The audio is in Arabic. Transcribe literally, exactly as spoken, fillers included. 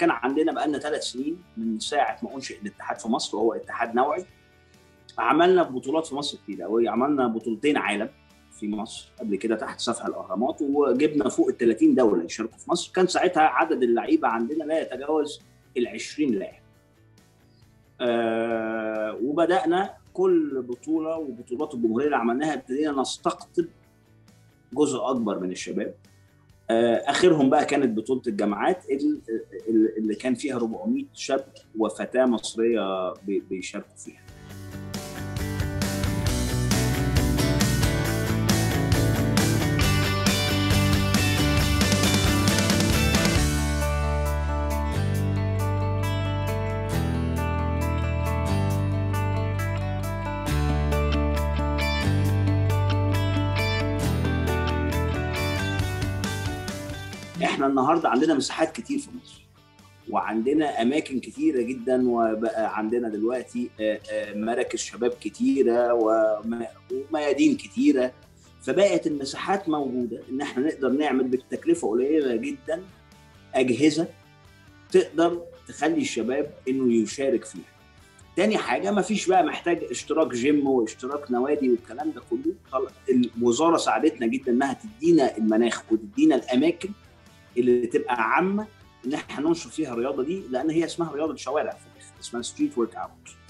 كان عندنا بقالنا ثلاث سنين من ساعه ما انشئ الاتحاد في مصر، وهو اتحاد نوعي. عملنا بطولات في مصر كتير قوي، عملنا بطولتين عالم في مصر قبل كده تحت سفح الاهرامات، وجبنا فوق ال ثلاثين دوله يشاركوا في مصر. كان ساعتها عدد اللعيبه عندنا لا يتجاوز ال عشرين لاعب. آه وبدانا كل بطوله وبطولات الجمهوريه اللي عملناها ابتدينا نستقطب جزء اكبر من الشباب. آه اخرهم بقى كانت بطوله الجامعات اللي كان فيها أربعمائة شاب وفتاه مصريه بيشاركوا فيها. احنا النهارده عندنا مساحات كتير في مصر، وعندنا اماكن كتيره جدا، وبقى عندنا دلوقتي مراكز شباب كتيره وميادين كتيره، فبقت المساحات موجوده ان احنا نقدر نعمل بتكلفه قليله جدا اجهزه تقدر تخلي الشباب انه يشارك فيها. تاني حاجه، ما فيش بقى محتاج اشتراك جيم واشتراك نوادي والكلام ده كله. الوزاره ساعدتنا جدا انها تدينا المناخ وتدينا الاماكن اللي تبقى عامه ان احنا ننشر فيها الرياضه دي، لان هي اسمها رياضه شوارع في الاخر، اسمها ستريت ورك اوت.